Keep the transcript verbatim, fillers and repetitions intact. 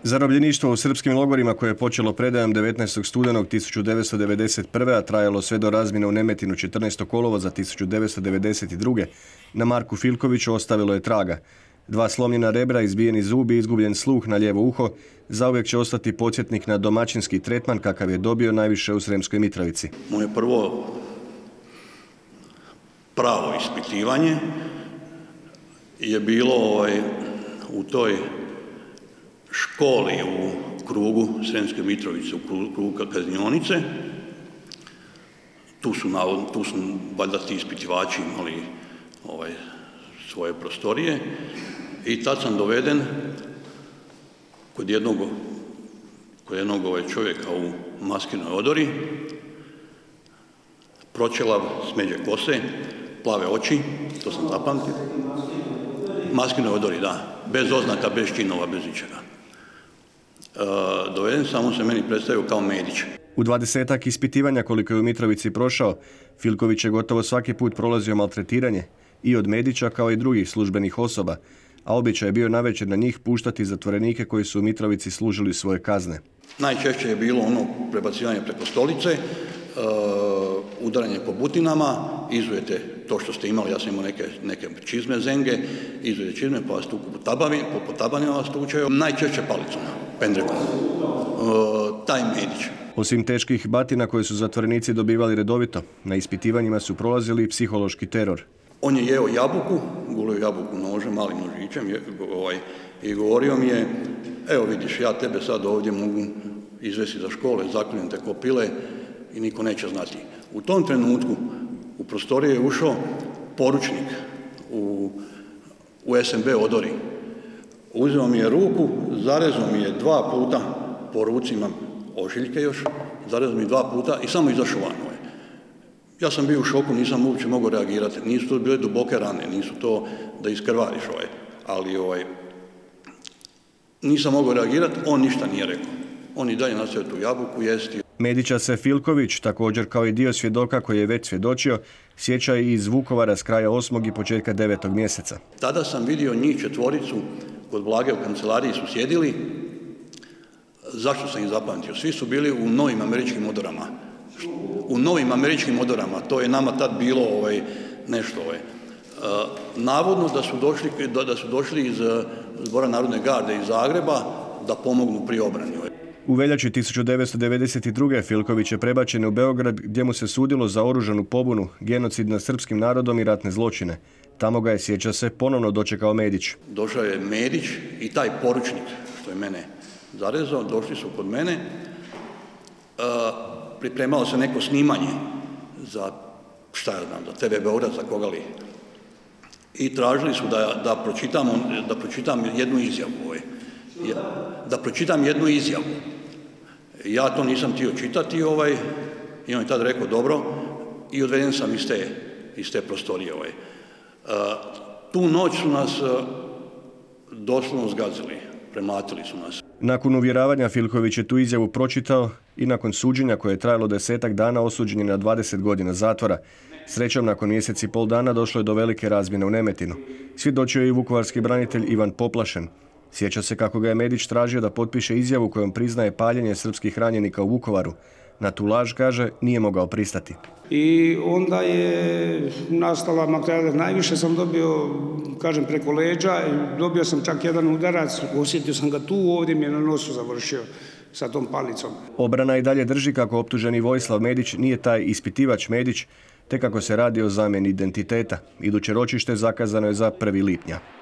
Zarobljeništvo u srpskim logorima koje je počelo predajom devetnaestog studenog tisuću devetsto devedeset prve. a trajalo sve do razmjene u Nemetinu četrnaestog kolovoza tisuću devetsto devedeset druge. na Marku Filkoviću ostavilo je traga. Dva slomljena rebra, izbijeni zubi i izgubljen sluh na lijevo uho zauvijek će ostati podsjetnik na domaćinski tretman kakav je dobio najviše u Sremskoj Mitrovici. Moje prvo pravo ispitivanje je bilo ovaj, u toj školi u krugu Sremske Mitrovice, u krugu kaznionice. Tu su, tu su valjda ti ispitivači imali ovaj, svoje prostorije i tad sam doveden kod jednog, kod jednog ovaj čovjeka u maskinoj odori, pročelav, smeđe kose, plave oči, to sam zapamtio. Maskinoj odori, da, bez oznaka, bez činova, bez ničega. E, doveden sam, on se meni predstavio kao Medić. U dvadesetak ispitivanja koliko je u Mitrovici prošao, Filković je gotovo svaki put prolazio maltretiranje i od Medića kao i drugih službenih osoba, a običaj je bio navečer na njih puštati zatvorenike koji su u Mitrovici služili svoje kazne. Najčešće je bilo ono prebacivanje preko stolice, uh, udaranje po butinama, izujete to što ste imali, ja sam imao neke, neke čizme zenge, izujete čizme pa vas tuku po tabanima, po tabanima vas tučeju, najčešće palicom, pendrekom. Uh, taj Medić. Osim teških batina koje su zatvorenici dobivali redovito, na ispitivanjima su prolazili psihološki teror. On je jeo jabuku, gulio jabuku nožem, malim nožićem je, ovaj, i govorio mi je, evo vidiš, ja tebe sad ovdje mogu izvesti za škole, zakljujem te ko pile i niko neće znati. U tom trenutku u prostorije je ušao poručnik u, u es em be odori. Uzeo mi je ruku, zarezao mi je dva puta po ruci, imam ožiljke još, zarezao mi dva puta i samo izašao van. Ja sam bio u šoku, nisam uopće mogao reagirati. Nisu to bile duboke rane, nisu to da iskrvariš ovaj, ali ovaj, nisam mogao reagirati, on ništa nije rekao. On i dalje nastavio tu jabuku jesti. Medića se Filković, također kao i dio svjedoka koji je već svjedočio, sjeća i iz Vukovara s kraja osmog i početka devetog mjeseca. Tada sam vidio njih četvoricu, kod Blage u kancelariji su sjedili. Zašto sam ih zapamtio? Svi su bili u novim američkim odorama. U novim američkim odorama, to je nama tad bilo ovaj, nešto. Ovaj. E, navodno da su, došli, da, da su došli iz Zbora narodne garde iz Zagreba da pomognu pri obrani. Ovaj. U veljači tisuću devetsto devedeset druge. Filković je prebačen u Beograd gdje mu se sudilo za oružanu pobunu, genocid nad srpskim narodom i ratne zločine. Tamo ga je, sjeća se, ponovno dočekao Medić. Došao je Medić i taj poručnik što je mene zarezao, došli su kod mene. E, pripremalo se neko snimanje za, šta ja znam, za te ve Beograd, za koga li. I tražili su da, da, pročitam, da pročitam jednu izjavu. Ovaj. Da pročitam jednu izjavu. Ja to nisam htio čitati ovaj, i on je tad rekao dobro i odveden sam iz te, iz te prostorije. Ovaj. Uh, tu noć su nas uh, doslovno zgazili, premlatili su nas. Nakon uvjeravanja Filković je tu izjavu pročitao i nakon suđenja koje je trajalo desetak dana osuđen je na dvadeset godina zatvora. Srećom, nakon mjeseci i pol dana došlo je do velike razmjene u Nemetinu. Svjedočio je i vukovarski branitelj Ivan Poplašen. Sjeća se kako ga je Medić tražio da potpiše izjavu kojom priznaje paljenje srpskih ranjenika u Vukovaru. Na tu laž, kaže, nije mogao pristati. I onda je nastala materijalna, najviše sam dobio, kažem, preko leđa, dobio sam čak jedan udarac, osjetio sam ga tu, ovdje mi je na nosu završio sa tom palicom. Obrana i dalje drži kako optuženi Vojislav Medić nije taj ispitivač Medić, te kako se radi o zamjeni identiteta. Iduće ročište zakazano je za prvog lipnja.